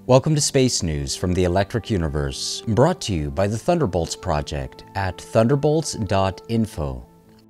Welcome to Space News from the Electric Universe, brought to you by the Thunderbolts Project at thunderbolts.info.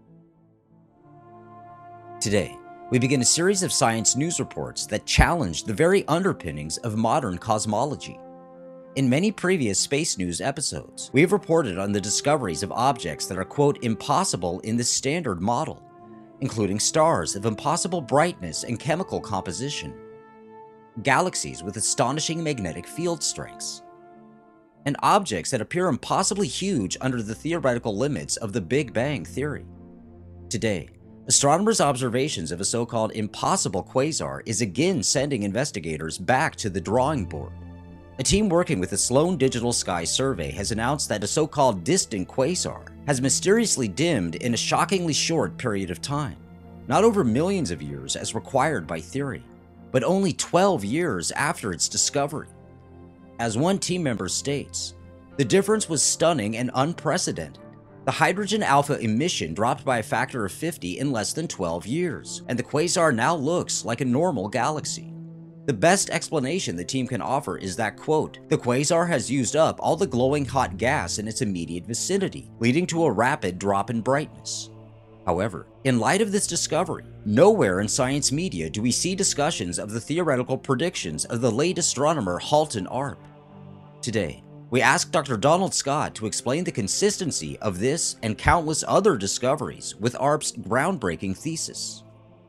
Today, we begin a series of science news reports that challenge the very underpinnings of modern cosmology. In many previous space news episodes, we have reported on the discoveries of objects that are, quote, impossible in the standard model, including stars of impossible brightness and chemical composition, galaxies with astonishing magnetic field strengths, and objects that appear impossibly huge under the theoretical limits of the Big Bang theory. Today, astronomers' observations of a so-called impossible quasar is again sending investigators back to the drawing board. A team working with the Sloan Digital Sky Survey has announced that a so-called distant quasar has mysteriously dimmed in a shockingly short period of time, not over millions of years as required by theory, but only 12 years after its discovery. As one team member states, the difference was stunning and unprecedented. The hydrogen alpha emission dropped by a factor of 50 in less than 12 years, and the quasar now looks like a normal galaxy. The best explanation the team can offer is that, quote, the quasar has used up all the glowing hot gas in its immediate vicinity, leading to a rapid drop in brightness. However, in light of this discovery, nowhere in science media do we see discussions of the theoretical predictions of the late astronomer Halton Arp. Today, we asked Dr. Donald Scott to explain the consistency of this and countless other discoveries with Arp's groundbreaking thesis.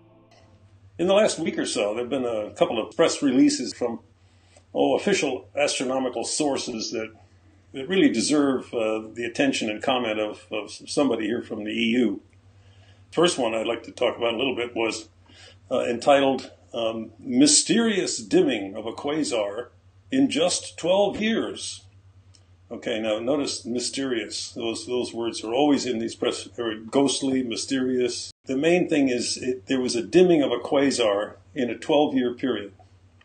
In the last week or so, there have been a couple of press releases from official astronomical sources that really deserve the attention and comment of somebody here from the EU. First one I'd like to talk about a little bit was entitled Mysterious Dimming of a Quasar in Just 12 Years. Okay, now notice mysterious. Those words are always in these press, very ghostly, mysterious. The main thing is there was a dimming of a quasar in a 12-year period.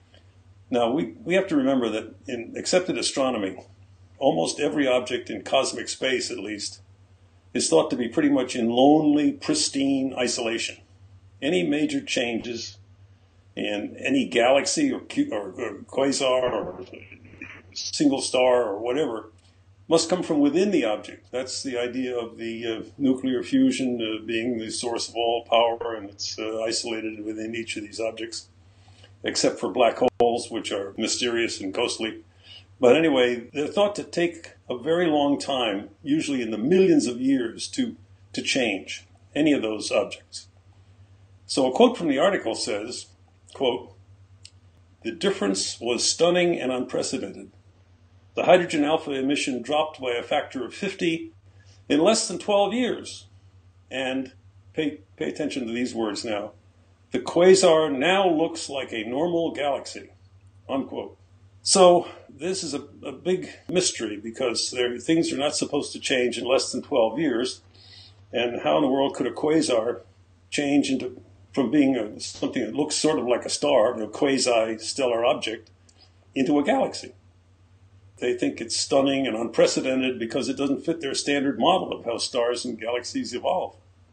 Now, we have to remember that in accepted astronomy, almost every object in cosmic space, at least, is thought to be pretty much in lonely, pristine isolation. Any major changes in any galaxy or quasar or single star or whatever must come from within the object. That's the idea of the nuclear fusion being the source of all power, and it's isolated within each of these objects, except for black holes, which are mysterious and ghostly. But anyway, they're thought to take a very long time, usually in the millions of years, to change any of those objects. So a quote from the article says, quote, the difference was stunning and unprecedented. The hydrogen alpha emission dropped by a factor of 50 in less than 12 years. And pay attention to these words now. The quasar now looks like a normal galaxy, unquote. So this is a big mystery because things are not supposed to change in less than 12 years. And how in the world could a quasar change from being something that looks sort of like a star, a quasi-stellar object, into a galaxy? They think it's stunning and unprecedented because it doesn't fit their standard model of how stars and galaxies evolve.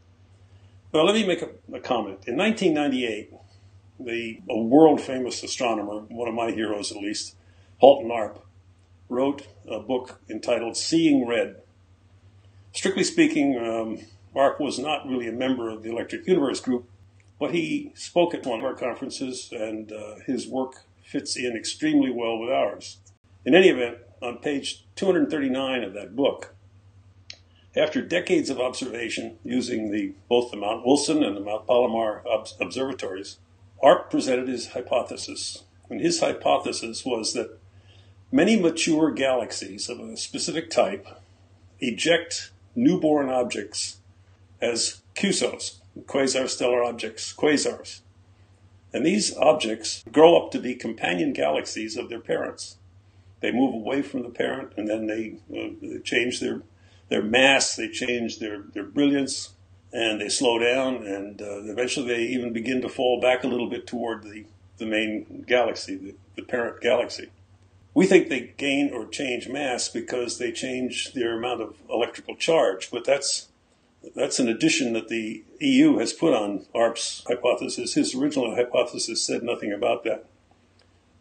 Well, let me make a comment. In 1998, a world-famous astronomer, one of my heroes at least, Halton Arp, wrote a book entitled Seeing Red. Strictly speaking, Arp was not really a member of the Electric Universe group, but he spoke at one of our conferences, and his work fits in extremely well with ours. In any event, on page 239 of that book, after decades of observation using both the Mount Wilson and the Mount Palomar observatories, Arp presented his hypothesis. And his hypothesis was that many mature galaxies of a specific type eject newborn objects as QSOs, quasar-stellar objects, quasars. And these objects grow up to be companion galaxies of their parents. They move away from the parent, and then they change their mass, they change their brilliance, and they slow down, and eventually they even begin to fall back a little bit toward the main galaxy, the parent galaxy. We think they gain or change mass because they change their amount of electrical charge, but that's an addition that the EU has put on Arp's hypothesis. His original hypothesis said nothing about that.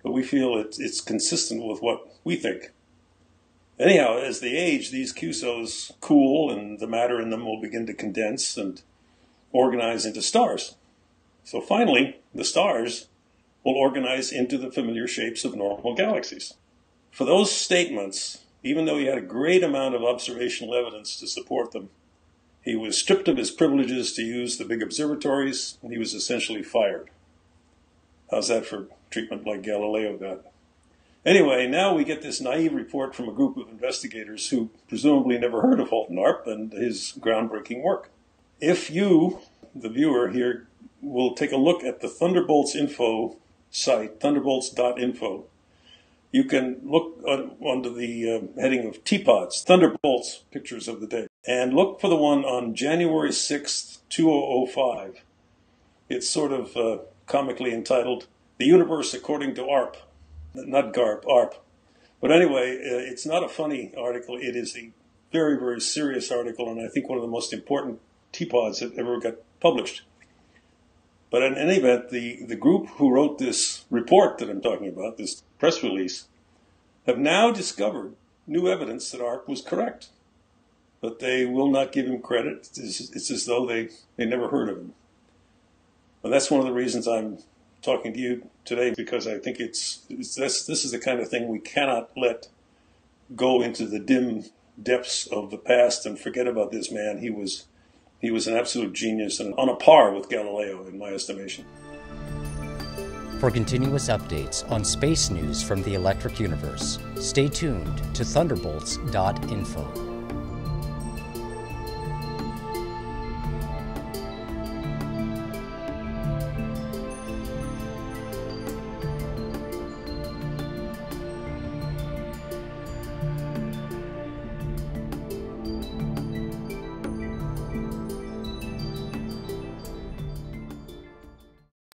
but we feel it's consistent with what we think. Anyhow, as they age, these QSOs cool and the matter in them will begin to condense and organize into stars. So finally, the stars will organize into the familiar shapes of normal galaxies. For those statements, even though he had a great amount of observational evidence to support them, he was stripped of his privileges to use the big observatories, and he was essentially fired. How's that for treatment like Galileo got? Anyway, now we get this naive report from a group of investigators who presumably never heard of Halton Arp and his groundbreaking work. If you, the viewer here, will take a look at the Thunderbolts info site, thunderbolts.info, you can look under the heading of Teapots, Thunderbolts Pictures of the Day, and look for the one on January 6th, 2005. It's sort of comically entitled, The Universe According to Arp. Not GARP, ARP. But anyway, it's not a funny article. It is a very, very serious article, and I think one of the most important teapods that ever got published. But in any event, the group who wrote this report that I'm talking about, this press release, have now discovered new evidence that Arp was correct. But they will not give him credit. It's as though they never heard of him. And that's one of the reasons I'm talking to you today, because I think this is the kind of thing we cannot let go into the dim depths of the past and forget about this man. He was an absolute genius and on a par with Galileo, in my estimation. For continuous updates on space news from the electric universe, stay tuned to thunderbolts.info.